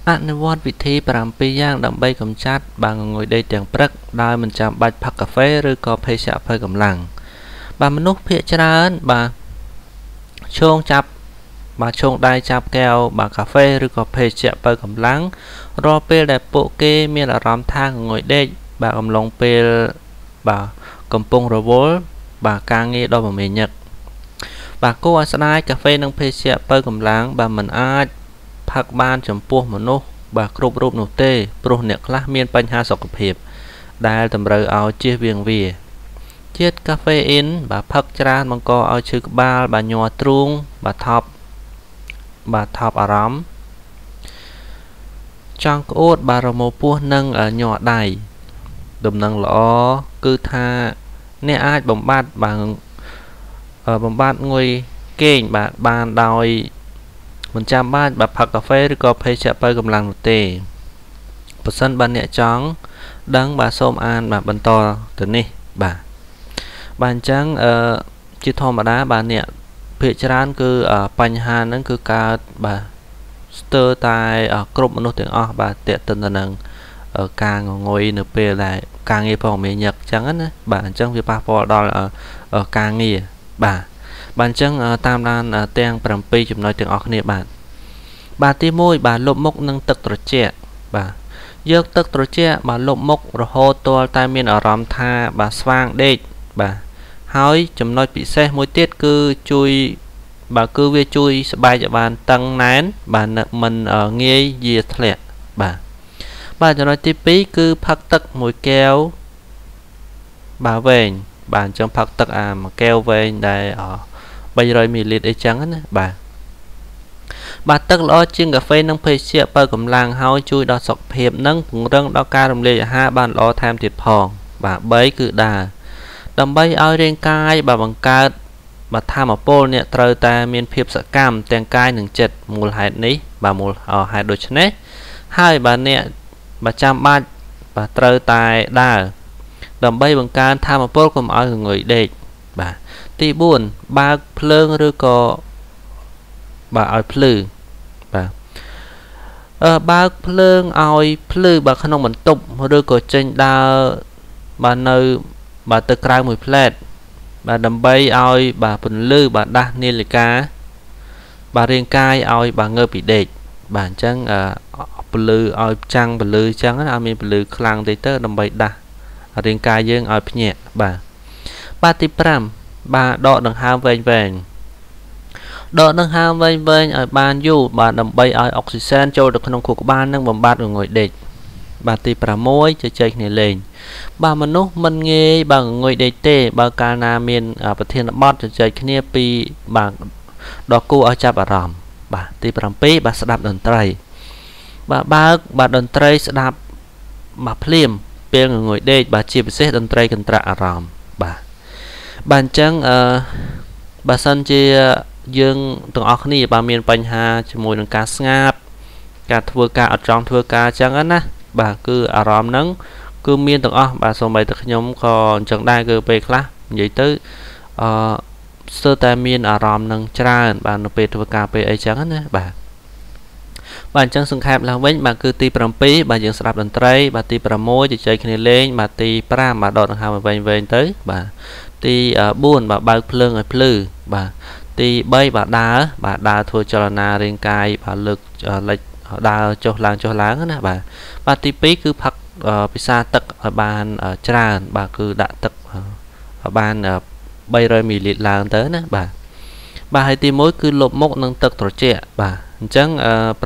អនុវត្តវិធី7យ៉ាងដើម្បីកម្ចាត់បាទងងុយដេកទាំងព្រឹកដោយមិនចាំបាច់ផឹកកាហ្វេឬក៏ភេសជ្ជៈភ័យកម្លាំងបាទមនុស្សភាគច្រើនបាទឈោងចាប់បាទឈោងដៃចាប់កែវបាទកាហ្វេឬក៏ភេសជ្ជៈភ័យកម្លាំងរាល់ពេលដែលពួកគេមានអារម្មណ៍ថាងងុយដេកបាទអំឡុងពេលបាទកំពុងរវល់បាទការងារដ៏មមាញឹកបាទគួរឲ្យស្ដាយកាហ្វេនិងភេសជ្ជៈភ័យកម្លាំងបាទមិនអាចផឹកបានចំពោះមនុស្សបាទគ្រប់រូបនោះទេព្រោះអ្នកខ្លះមានបញ្ហាសុខភាពដែលតម្រូវឲ្យជៀសវាងវាជាតិកាហ្វេអ៊ីនបាទផឹកច្រើនបង្កឲ្យឈឺក្បាលបាទញ័រទ្រូងបាទថប់អារម្មណ៍ចង់ក្អួតបាទរមាស់ពោះនិងញ័រដៃដំណឹងល្អគឺថាអ្នកអាចបំបត្តិងុយគេងបាទបានដោយមិនចាំបាច់បាទផឹកកាហ្វេឬក៏ភេសជ្ជៈភ័យកម្លាំងនោះទេបើសិនបាទអ្នកចង់ដឹងបាទសូមអានបាទបន្តទៅនេះបាទអញ្ចឹងជាធម្មតាបាទអ្នកភាគច្រើនគឺបញ្ហាហ្នឹងគឺកើតបាទស្ទើរតែគ្រប់មនុស្សទាំងអស់បាទតេតិនទៅនឹងការងងុយនៅពេលដែលការងារផងមានញឹកអញ្ចឹងណាបាទអញ្ចឹងវាប៉ះពាល់ដល់ការងារបាទអញ្ចឹងតាមដានទាំង7ចំណុចទាំងអស់គ្នាបាទទី1បាទលុបមុខនឹងទឹកត្រជាក់បាទយកទឹកត្រជាក់បាទលុបមុខរហូតទាល់តែមានអារម្មណ៍ថាបាទស្វាងដេកបាទហើយចំណុចពិសេសមួយទៀតគឺជួយបាទគឺវាជួយស្បែកឲ្យបានតឹងណែនបាទមិនងាយយាធ្លាក់បាទចំណុចទី2គឺផឹកទឹក1កែវបាទវែងបាទអញ្ចឹងផឹកទឹកមួយកែវវែងដែល300មីលីលីត្រអីចឹងណាបាទទឹកល្អជាងកាហ្វេនិងភេសជ្ជៈបើកម្លាំងហើយជួយដល់សុខភាពនិងពង្រឹងដល់ការរំលាយអាហារបានល្អថែមទៀតផងបាទ3គឺដើរដើម្បីឲ្យរាងកាយបាទបង្កើតបាទថាមពលអ្នកត្រូវតែមានភាពសកម្មទាំងកាយនិងចិត្តមូលហេតុនេះបាទមូលហេតុដូច្នេះហើយបាទអ្នកបាទចាំបាច់បាទត្រូវតែដើរដើម្បីបង្កើនថាមពលកុំឲ្យងុយដេកបាទទី4បើកភ្លើងឬក៏បាទឲ្យភ្លឺបាទបើកភ្លើងឲ្យភ្លឺបាទក្នុងបន្ទប់ឬក៏ចេញដើរបាទនៅបាទទៅក្រៅមួយផ្លែតបាទដើម្បីឲ្យបាទពន្លឺបាទដាស់នាឡិកាបាទរាងកាយឲ្យបាទងើបពីដេកបាទអញ្ចឹងពលឺឲ្យចាំងពលឺអញ្ចឹងណាឲ្យមានពលឺខ្លាំងតិចទៅដើម្បីដាស់រាងកាយយើងឲ្យភ្ញាក់បាទទី5បាទដកដង្ហើមវែងដកដង្ហើមវែងឲ្យបានយូរបាទដើម្បីឲ្យអុកស៊ីសែនចូលទៅក្នុងខួរក្បាលនិងបំបត្តិងុយដេកបាទទី6ជជែកគ្នាលេងបាទមនុស្សមិនងាយបាទងុយដេកទេបើកាលណាមានប្រធានបទជជែកគ្នាពីបាទដ៏គួរឲ្យចាប់អារម្មណ៍បាទទី7បាទស្ដាប់តន្ត្រីបាទបើកបាទតន្ត្រីស្ដាប់បាទភ្លាមពេលងុយដេកបាទជាពិសេសតន្ត្រីកន្ត្រាក់អារម្មណ៍បាទអញ្ចឹងបើសិនជាយើងទាំងអស់គ្នាបាទមានបញ្ហាជាមួយនឹងការស្ងាត់ការធ្វើការអត់ចង់ធ្វើការអញ្ចឹងណាបាទគឺអារម្មណ៍ហ្នឹងគឺមានទាំងអស់បាទសូម្បីតែខ្ញុំក៏អញ្ចឹងដែរគឺពេលខ្លះនិយាយទៅស្ទើរតែមានអារម្មណ៍នឹងច្រើនបាទនៅពេលធ្វើការពេលអីចឹងណាបាទអញ្ចឹងសង្ខេបឡើងវិញបាទគឺទី7បាទយើងស្ដាប់តន្ត្រីបាទទី6ជជែកគ្នាលេងបាទទី5បាទដកដង្ហើមវែងទៅបាទទី4បាទបើកភ្លើងឲ្យភ្លឺបាទទី3បាទដើរធ្វើចលនារាងកាយបាទលើកលេចដើរចុះឡើងណាបាទទី2គឺផឹកពិសាទឹកឲ្យបានច្រើនបាទគឺដាក់ទឹកឲ្យបាន300មីលីលីត្រឡើងទៅណាបាទហើយទី1គឺលុបមុខនឹងទឹកត្រជាក់បាទអញ្ចឹង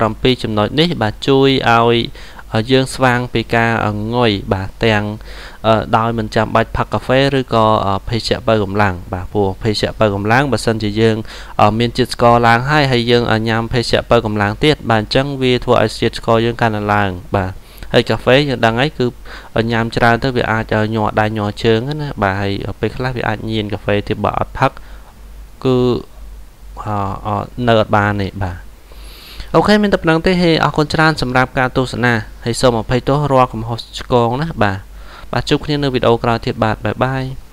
7ចំណុចនេះបាទជួយឲ្យយើងស្វាងពីការងុយបាទទាំងដោយមិនចាំបាច់ផឹកកាហ្វេឬក៏ភេសជ្ជៈបើកម្លាំងបាទព្រោះភេសជ្ជៈបើកម្លាំងបើសិនជាយើងមានជាតិស្ករឡើងហើយយើងញ៉ាំភេសជ្ជៈបើកម្លាំងទៀតបាទអញ្ចឹងវាធ្វើឲ្យជាតិស្ករយើងកាន់តែឡើងបាទហើយកាហ្វេយើងដឹងហើយគឺញ៉ាំច្រើនទៅវាអាចញ័រដៃញ័រជើងណាបាទហើយពេលខ្លះវាអាចញៀនកាហ្វេទៀតបើអត់ផឹកគឺនៅអត់បានទេបាទអូខេមានតែប៉ុណ្្នឹងទេហើយអរគុណច្រើនសម្រាប់ការទស្សនាហើយសូមអភ័យទោសរាល់កំហុសឆ្គងណាបាទជួបគ្នានៅវីដេអូក្រោយទៀតបាទបាយបាយ